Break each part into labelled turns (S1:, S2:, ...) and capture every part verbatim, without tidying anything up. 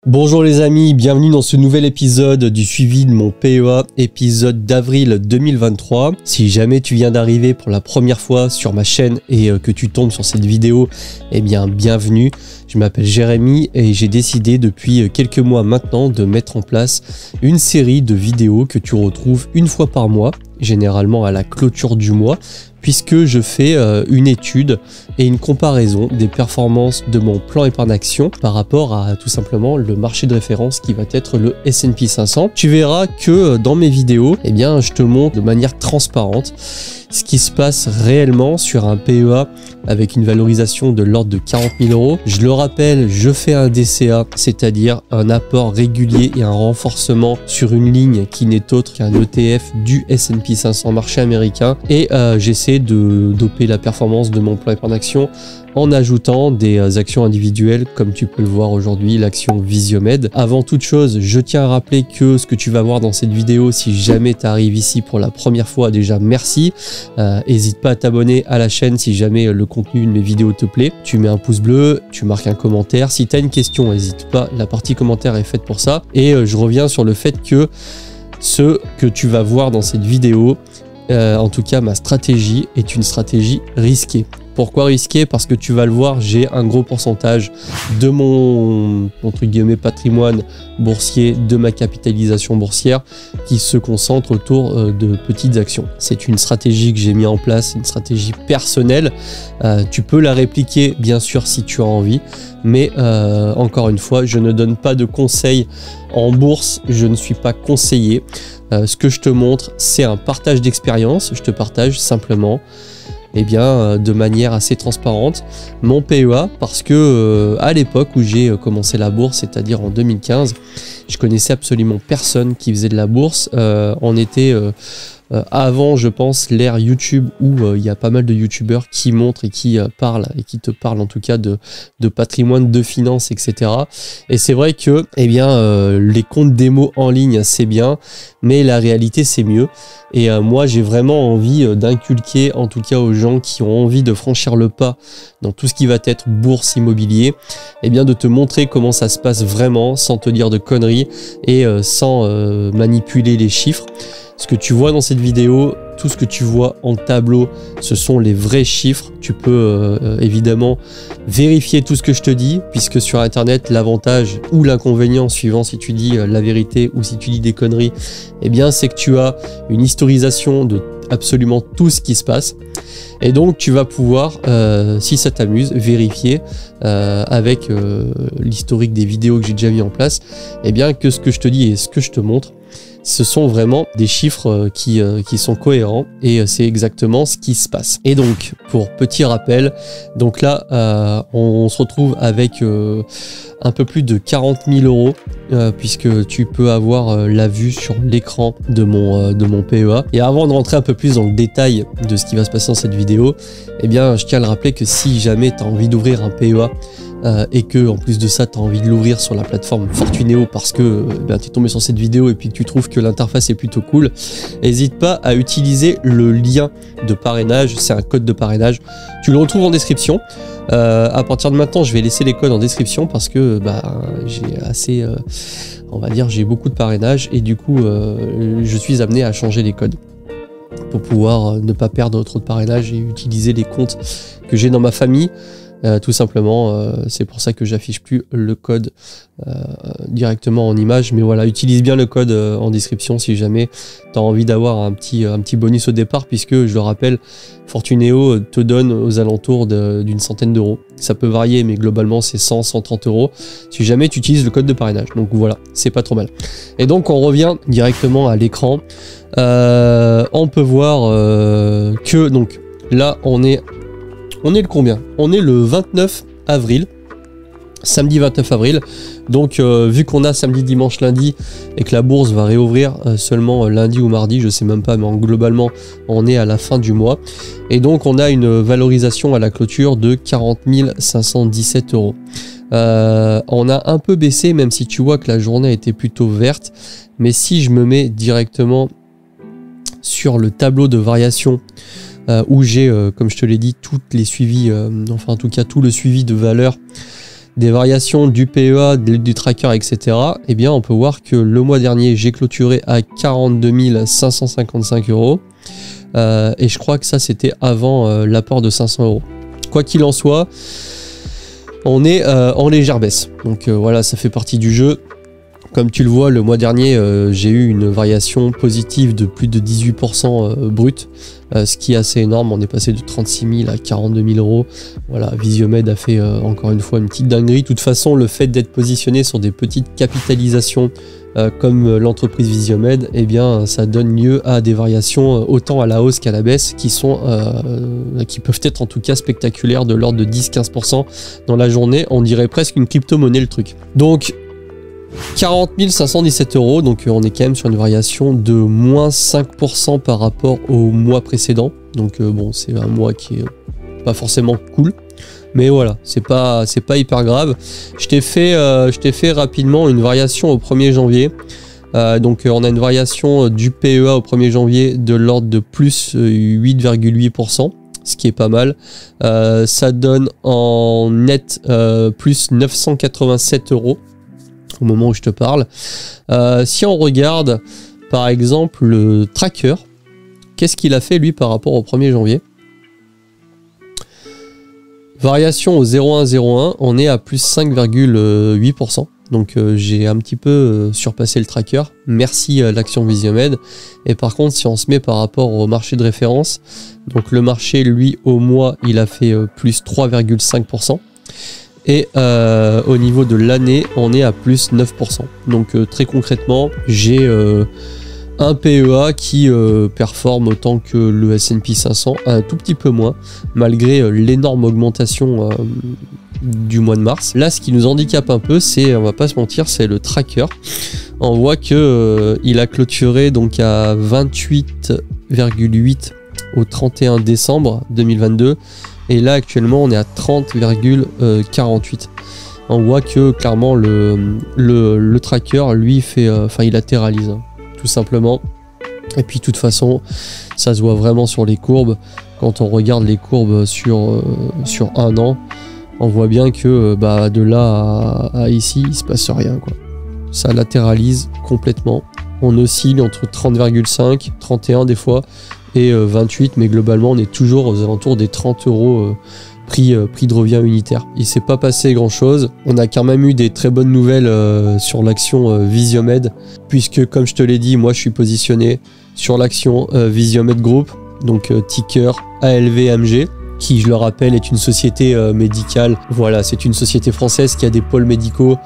S1: Bonjour les amis, bienvenue dans ce nouvel épisode du suivi de mon P E A, épisode d'avril deux mille vingt-trois. Si jamais tu viens d'arriver pour la première fois sur ma chaîne et que tu tombes sur cette vidéo, eh bien bienvenue. Je m'appelle Jérémy et j'ai décidé depuis quelques mois maintenant de mettre en place une série de vidéos que tu retrouves une fois par mois, généralement à la clôture du mois, puisque je fais euh, une étude et une comparaison des performances de mon plan épargne action par rapport à tout simplement le marché de référence qui va être le S and P cinq cents. Tu verras que dans mes vidéos, eh bien, je te montre de manière transparente ce qui se passe réellement sur un P E A avec une valorisation de l'ordre de quarante mille euros. Je le rappelle, je fais un D C A, c'est-à-dire un apport régulier et un renforcement sur une ligne qui n'est autre qu'un E T F du S and P cinq cents marché américain, et euh, j'essaie de doper la performance de mon plan épargne action en ajoutant des actions individuelles comme tu peux le voir aujourd'hui, l'action Visiomed. Avant toute chose, je tiens à rappeler que ce que tu vas voir dans cette vidéo, si jamais tu arrives ici pour la première fois, déjà merci. N'hésite euh, pas à t'abonner à la chaîne si jamais le contenu de mes vidéos te plaît. Tu mets un pouce bleu, tu marques un commentaire. Si tu as une question, n'hésite pas, la partie commentaire est faite pour ça. Et euh, je reviens sur le fait que ce que tu vas voir dans cette vidéo, euh, en tout cas ma stratégie, est une stratégie risquée. Pourquoi risquer? Parce que tu vas le voir, j'ai un gros pourcentage de mon entre guillemets patrimoine boursier, de ma capitalisation boursière qui se concentre autour de petites actions. C'est une stratégie que j'ai mis en place, une stratégie personnelle. Euh, tu peux la répliquer bien sûr si tu as envie, mais euh, encore une fois, je ne donne pas de conseils en bourse, je ne suis pas conseiller. Euh, ce que je te montre, c'est un partage d'expérience. Je te partage simplement eh bien, de manière assez transparente mon P E A, parce que euh, à l'époque où j'ai commencé la bourse, c'est-à-dire en deux mille quinze, je connaissais absolument personne qui faisait de la bourse. Euh, on était euh, euh, avant, je pense, l'ère YouTube, où il euh, y a pas mal de youtubeurs qui montrent et qui euh, parlent, et qui te parlent en tout cas de, de patrimoine, de finances, et cetera. Et c'est vrai que eh bien, euh, les comptes démo en ligne, c'est bien, mais la réalité, c'est mieux. Et euh, moi, j'ai vraiment envie euh, d'inculquer, en tout cas aux gens qui ont envie de franchir le pas dans tout ce qui va être bourse, immobilier, eh bien de te montrer comment ça se passe vraiment, sans te dire de conneries et euh, sans euh, manipuler les chiffres. Ce que tu vois dans cette vidéo, tout ce que tu vois en tableau, ce sont les vrais chiffres. Tu peux euh, évidemment vérifier tout ce que je te dis, puisque sur internet, l'avantage ou l'inconvénient, suivant si tu dis la vérité ou si tu dis des conneries, eh bien c'est que tu as une historisation de absolument tout ce qui se passe. Et donc tu vas pouvoir, euh, si ça t'amuse, vérifier euh, avec euh, l'historique des vidéos que j'ai déjà mis en place, eh bien que ce que je te dis et ce que je te montre, ce sont vraiment des chiffres qui, euh, qui sont cohérents, et c'est exactement ce qui se passe. Et donc, pour petit rappel, donc là, euh, on, on se retrouve avec euh, un peu plus de quarante mille euros, euh, puisque tu peux avoir euh, la vue sur l'écran de mon, euh, de mon P E A. Et avant de rentrer un peu plus dans le détail de ce qui va se passer dans cette vidéo, eh bien, je tiens à le rappeler que si jamais tu as envie d'ouvrir un P E A, Euh, et que en plus de ça tu as envie de l'ouvrir sur la plateforme Fortuneo parce que euh, ben, tu es tombé sur cette vidéo et puis que tu trouves que l'interface est plutôt cool, n'hésite pas à utiliser le lien de parrainage. C'est un code de parrainage, tu le retrouves en description. Euh, à partir de maintenant, je vais laisser les codes en description parce que bah, j'ai assez, euh, on va dire, j'ai beaucoup de parrainage, et du coup euh, je suis amené à changer les codes pour pouvoir ne pas perdre trop de parrainage et utiliser les comptes que j'ai dans ma famille. Euh, tout simplement, euh, c'est pour ça que j'affiche plus le code euh, directement en image, mais voilà, utilise bien le code euh, en description si jamais tu as envie d'avoir un petit, un petit bonus au départ, puisque je le rappelle, Fortuneo te donne aux alentours d'une centaine d'euros. Ça peut varier, mais globalement c'est cent, cent trente euros si jamais tu utilises le code de parrainage. Donc voilà, c'est pas trop mal. Et donc on revient directement à l'écran. Euh, on peut voir euh, que donc là on est On est le combien? On est le vingt-neuf avril, samedi vingt-neuf avril. Donc euh, vu qu'on a samedi, dimanche, lundi, et que la bourse va réouvrir euh, seulement euh, lundi ou mardi, je sais même pas, mais en, globalement on est à la fin du mois. Et donc on a une valorisation à la clôture de quarante mille cinq cent dix-sept euros. Euh, on a un peu baissé, même si tu vois que la journée était plutôt verte. Mais si je me mets directement sur le tableau de variation, Euh, où j'ai, euh, comme je te l'ai dit, toutes les suivis, euh, enfin en tout cas tout le suivi de valeur des variations du P E A, du tracker, et cetera, eh bien on peut voir que le mois dernier, j'ai clôturé à quarante-deux mille cinq cent cinquante-cinq euros. Euh, et je crois que ça, c'était avant euh, l'apport de cinq cents euros. Quoi qu'il en soit, on est euh, en légère baisse. Donc euh, voilà, ça fait partie du jeu. Comme tu le vois, le mois dernier, euh, j'ai eu une variation positive de plus de dix-huit pour cent euh, brut, euh, ce qui est assez énorme. On est passé de trente-six mille à quarante-deux mille euros. Voilà, Visiomed a fait euh, encore une fois une petite dinguerie. De toute façon, le fait d'être positionné sur des petites capitalisations euh, comme l'entreprise Visiomed, eh bien, ça donne lieu à des variations euh, autant à la hausse qu'à la baisse, qui sont, euh, qui peuvent être en tout cas spectaculaires, de l'ordre de dix à quinze pour cent dans la journée. On dirait presque une crypto-monnaie le truc. Donc quarante mille cinq cent dix-sept euros, donc on est quand même sur une variation de moins cinq pour cent par rapport au mois précédent. Donc euh, bon, c'est un mois qui est pas forcément cool, mais voilà, c'est pas c'est pas hyper grave. Je t'ai fait euh, je t'ai fait rapidement une variation au premier janvier. Euh, donc euh, on a une variation du P E A au premier janvier de l'ordre de plus huit virgule huit pour cent. Ce qui est pas mal. Euh, ça donne en net euh, plus neuf cent quatre-vingt-sept euros au moment où je te parle. Euh, si on regarde par exemple le tracker, qu'est-ce qu'il a fait lui par rapport au premier janvier? Variation au zéro un zéro un, on est à plus cinq virgule huit pour cent. Donc euh, j'ai un petit peu euh, surpassé le tracker. Merci à l'action Visiomed. Et par contre, si on se met par rapport au marché de référence, donc le marché, lui, au mois, il a fait euh, plus trois virgule cinq pour cent. Et euh, au niveau de l'année, on est à plus neuf pour cent. Donc euh, très concrètement, j'ai euh, un P E A qui euh, performe autant que le S and P cinq cents, un tout petit peu moins, malgré euh, l'énorme augmentation euh, du mois de mars. Là, ce qui nous handicape un peu, c'est, on va pas se mentir, c'est le tracker. On voit que euh, il a clôturé donc à vingt-huit virgule huit au trente et un décembre deux mille vingt-deux. Et là actuellement on est à trente virgule quarante-huit. On voit que clairement le, le, le tracker lui fait, enfin euh, il latéralise hein, tout simplement. Et puis de toute façon ça se voit vraiment sur les courbes. Quand on regarde les courbes sur, euh, sur un an, on voit bien que bah, de là à, à ici il se passe rien quoi. Ça latéralise complètement. On oscille entre trente virgule cinq, trente et un des fois et vingt-huit, mais globalement on est toujours aux alentours des trente euros euh, prix, euh, prix de revient unitaire. Il s'est pas passé grand chose. On a quand même eu des très bonnes nouvelles euh, sur l'action euh, Visiomed, puisque comme je te l'ai dit, moi je suis positionné sur l'action euh, Visiomed Group, donc euh, ticker A L V M G, qui je le rappelle est une société euh, médicale. Voilà, c'est une société française qui a des pôles médicaux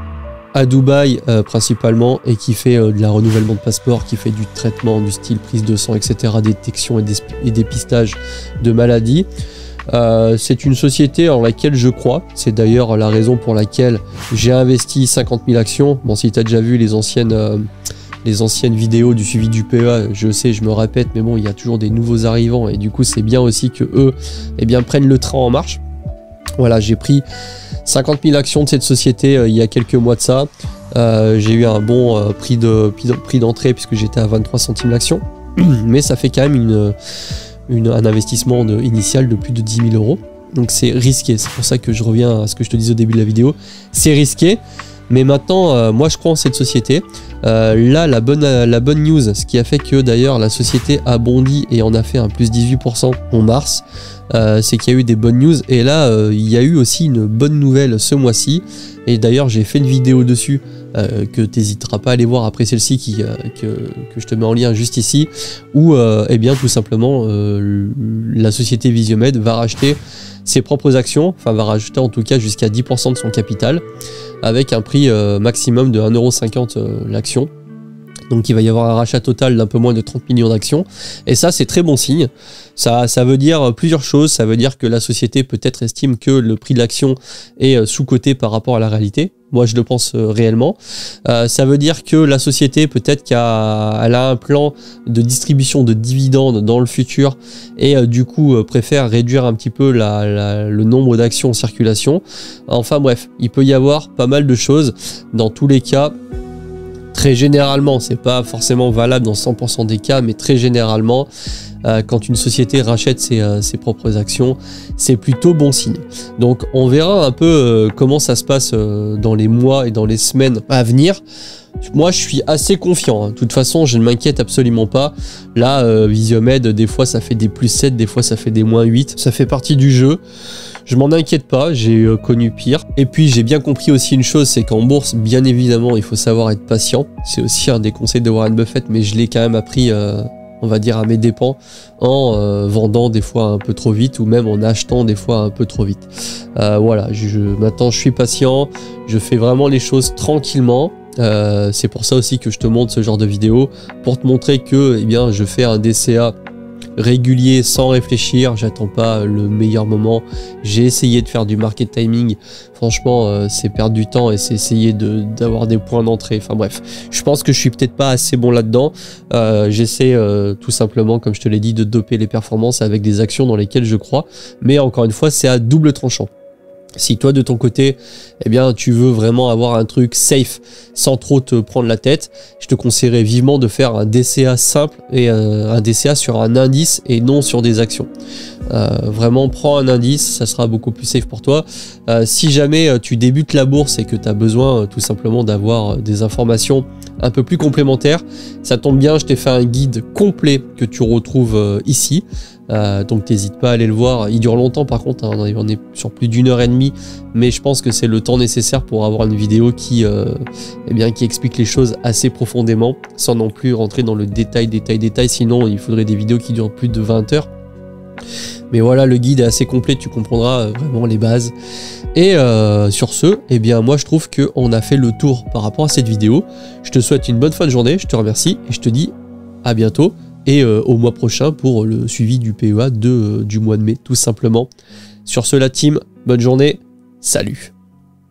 S1: à Dubaï euh, principalement, et qui fait euh, de la renouvellement de passeport, qui fait du traitement du style prise de sang, et cetera, détection et, et dépistage de maladies. Euh, c'est une société en laquelle je crois. C'est d'ailleurs la raison pour laquelle j'ai investi cinquante mille actions. Bon, si tu as déjà vu les anciennes, euh, les anciennes vidéos du suivi du P E A, je sais, je me répète, mais bon, il y a toujours des nouveaux arrivants, et du coup c'est bien aussi que eux eh bien, prennent le train en marche. Voilà, j'ai pris cinquante mille actions de cette société euh, il y a quelques mois de ça. Euh, j'ai eu un bon euh, prix de prix d'entrée puisque j'étais à vingt-trois centimes l'action. Mais ça fait quand même une, une, un investissement de, initial de plus de dix mille euros. Donc c'est risqué. C'est pour ça que je reviens à ce que je te disais au début de la vidéo. C'est risqué. Mais maintenant, euh, moi je crois en cette société. Euh, là, la bonne, la bonne news, ce qui a fait que d'ailleurs la société a bondi et en a fait un plus dix-huit pour cent en mars, euh, c'est qu'il y a eu des bonnes news. Et là, euh, il y a eu aussi une bonne nouvelle ce mois-ci. Et d'ailleurs, j'ai fait une vidéo dessus euh, que tu n'hésiteras pas à aller voir après celle-ci, qui, euh, que, que je te mets en lien juste ici, où euh, eh bien, tout simplement, euh, la société Visiomed va racheter ses propres actions, enfin va rajouter en tout cas jusqu'à dix pour cent de son capital, avec un prix euh, maximum de un euro cinquante euh, l'action. Donc il va y avoir un rachat total d'un peu moins de trente millions d'actions. Et ça, c'est très bon signe. Ça, ça veut dire plusieurs choses. Ça veut dire que la société peut-être estime que le prix de l'action est sous-coté par rapport à la réalité. Moi, je le pense euh, réellement. Euh, ça veut dire que la société, peut-être qu'elle a un plan de distribution de dividendes dans le futur et euh, du coup euh, préfère réduire un petit peu la, la, le nombre d'actions en circulation. Enfin bref, il peut y avoir pas mal de choses. Dans tous les cas, très généralement, c'est pas forcément valable dans cent pour cent des cas, mais très généralement, euh, quand une société rachète ses, euh, ses propres actions, c'est plutôt bon signe. Donc on verra un peu euh, comment ça se passe euh, dans les mois et dans les semaines à venir. Moi, je suis assez confiant. Hein. De toute façon, je ne m'inquiète absolument pas. Là, euh, Visiomed, des fois, ça fait des plus sept, des fois, ça fait des moins huit. Ça fait partie du jeu. Je m'en inquiète pas, j'ai euh, connu pire. Et puis, j'ai bien compris aussi une chose, c'est qu'en bourse, bien évidemment, il faut savoir être patient. C'est aussi un des conseils de Warren Buffett, mais je l'ai quand même appris, euh, on va dire, à mes dépens, en euh, vendant des fois un peu trop vite ou même en achetant des fois un peu trop vite. Euh, voilà, je, je, maintenant, je suis patient. Je fais vraiment les choses tranquillement. Euh, c'est pour ça aussi que je te montre ce genre de vidéo, pour te montrer que eh bien, je fais un D C A régulier sans réfléchir, j'attends pas le meilleur moment. J'ai essayé de faire du market timing, franchement euh, c'est perdre du temps et c'est essayer de, d'avoir des points d'entrée, enfin bref, je pense que je suis peut-être pas assez bon là-dedans. euh, j'essaie euh, tout simplement, comme je te l'ai dit, de doper les performances avec des actions dans lesquelles je crois, mais encore une fois c'est à double tranchant. Si toi de ton côté, eh bien tu veux vraiment avoir un truc safe sans trop te prendre la tête, je te conseillerais vivement de faire un D C A simple et euh, un D C A sur un indice et non sur des actions. Euh, vraiment prends un indice, ça sera beaucoup plus safe pour toi. Euh, si jamais tu débutes la bourse et que tu as besoin euh, tout simplement d'avoir des informations un peu plus complémentaires, ça tombe bien, je t'ai fait un guide complet que tu retrouves euh, ici. Euh, donc t'hésites pas à aller le voir, il dure longtemps par contre, hein, on est sur plus d'une heure et demie, mais je pense que c'est le temps nécessaire pour avoir une vidéo qui, euh, eh bien, qui explique les choses assez profondément, sans non plus rentrer dans le détail, détail, détail, sinon il faudrait des vidéos qui durent plus de vingt heures. Mais voilà, le guide est assez complet, tu comprendras vraiment les bases. Et euh, sur ce, eh bien moi je trouve qu'on a fait le tour par rapport à cette vidéo. Je te souhaite une bonne fin de journée, je te remercie et je te dis à bientôt. Et euh, au mois prochain pour le suivi du P E A de, euh, du mois de mai, tout simplement. Sur ce, la team, bonne journée, salut!